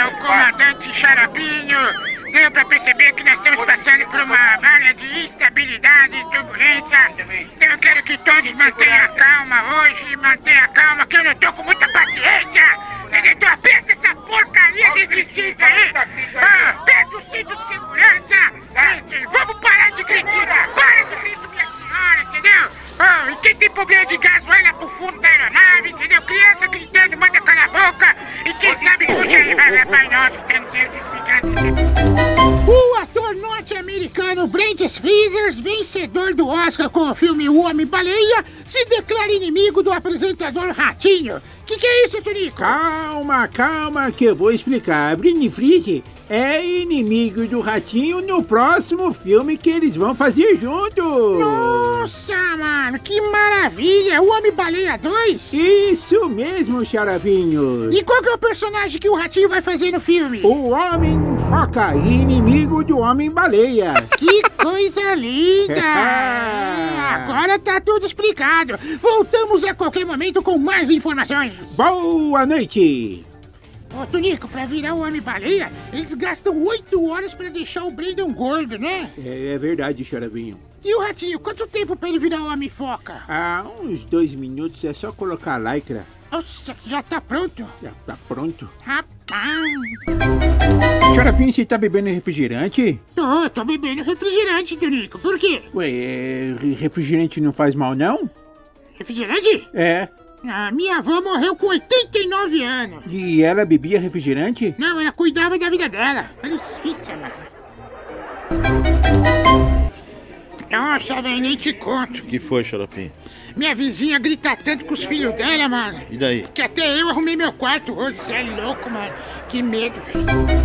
o comandante Xaropinho. Deu pra perceber que nós estamos passando por uma área de instabilidade e turbulência. Então eu quero que todos mantenham a calma hoje, mantenham a calma, que eu não tô com muita paciência. Então aperta essa porcaria desse cinto aí. Aperta o cinto de segurança. Vamos parar de gritar. Para de gritar, minha senhora, entendeu? E quem tem problema de gás vai lá pro fundo da aeronave, entendeu? Criança gritando, manda calar a boca. E quem sabe hoje aí vai Pai Nosso, que não sei explicar. O ator norte-americano Brent Spiner, vencedor do Oscar com o filme O Homem-Baleia, se declara inimigo do apresentador Ratinho. Que é isso, Tonico? Calma, que eu vou explicar. Brent Spiner é inimigo do Ratinho no próximo filme que eles vão fazer juntos. Nossa, mano, que maravilha! O Homem-Baleia 2? Isso mesmo, Xaravinho. E qual que é o personagem que o Ratinho vai fazer no filme? O Homem-Foca, inimigo do Homem-Baleia. Que coisa linda! Agora tá tudo explicado. Voltamos a qualquer momento com mais informações. Boa noite. Ô, Tonico, pra virar o Homem-Baleia, eles gastam 8 horas pra deixar o Brandon gordo, né? É verdade, Xaravinho. E o Ratinho, quanto tempo pra ele virar o Homem-Foca? Uns 2 minutos, é só colocar a lycra. Nossa, já tá pronto? Já tá pronto. Rapaz! Xarapinho, você tá bebendo refrigerante? Tô bebendo refrigerante, Tonico. Por quê? Ué, refrigerante não faz mal, não? Refrigerante? É. A minha avó morreu com 89 anos. E ela bebia refrigerante? Não, ela cuidava da vida dela. Olha isso, mano. Nossa, velho, nem te conto. O que foi, Xaropinho? Minha vizinha grita tanto com os filhos dela, mano. E daí? Que até eu arrumei meu quarto hoje. Você é louco, mano. Que medo, velho.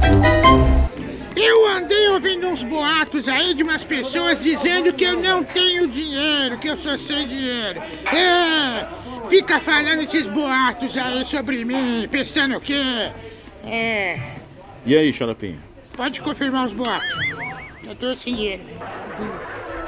Eu andei ouvindo uns boatos aí de umas pessoas dizendo que eu não tenho dinheiro, que eu sou sem dinheiro. Fica falando esses boatos aí sobre mim, pensando o quê? E aí, Xaropinho? Pode confirmar os boatos. Eu tô sem dinheiro.